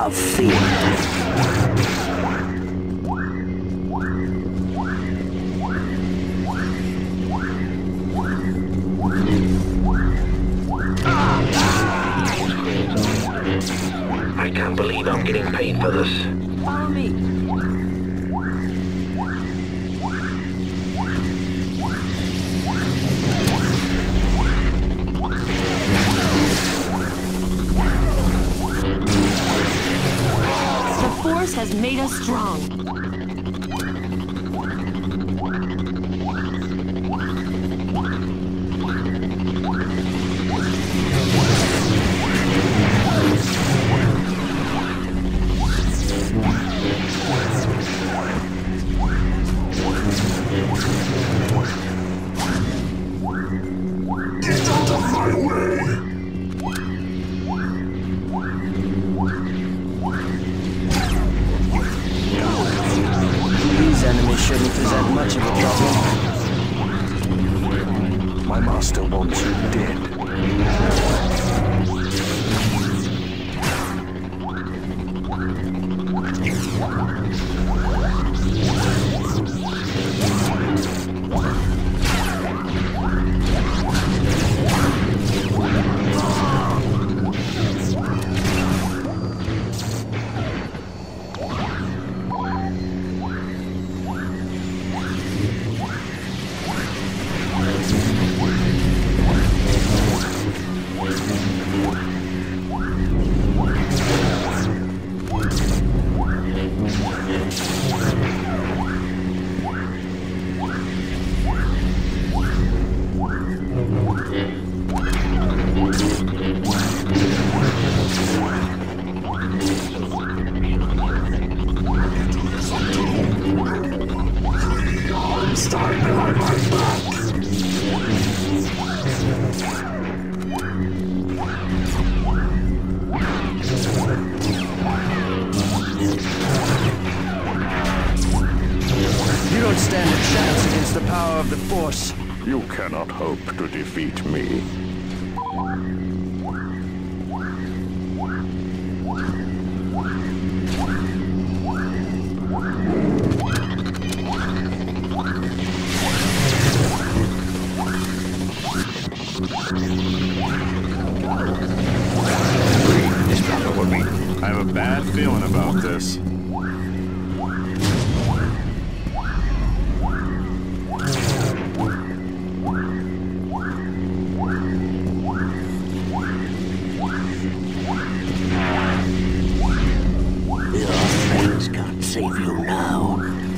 of fear. I can't believe I'm getting paid for this. Follow me. The Force has made us strong. Get out of my way! These enemies shouldn't present much of a problem. My master wants you dead. You don't stand a chance against the power of the Force. You cannot hope to defeat me. I have a bad feeling about this. Your friends can't save you now.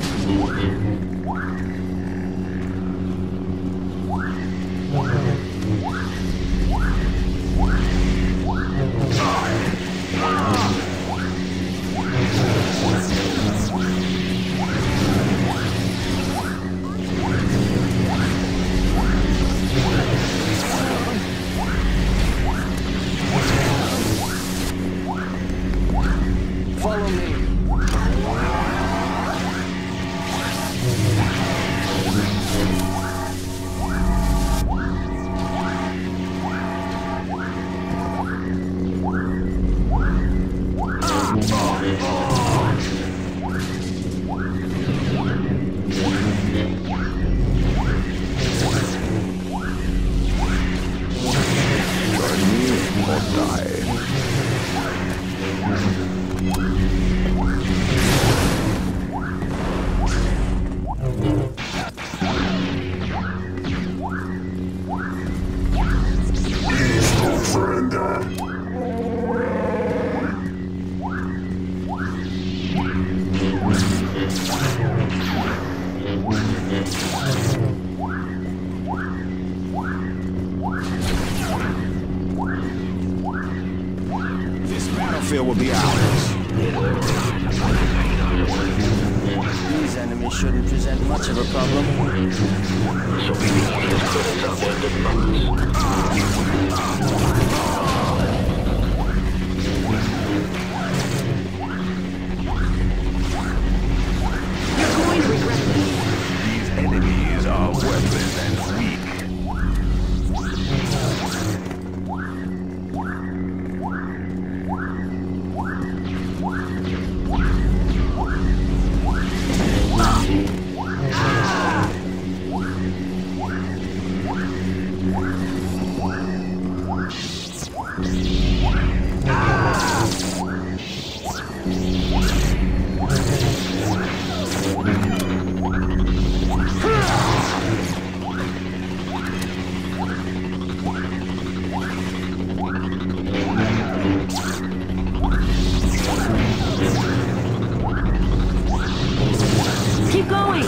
Follow me. Join me or die. Surrender. This battlefield will be ours. These enemies shouldn't present much of a problem. So we need as good as our word of months. You're going to regret this. These enemies are worthless and weak. Keep going!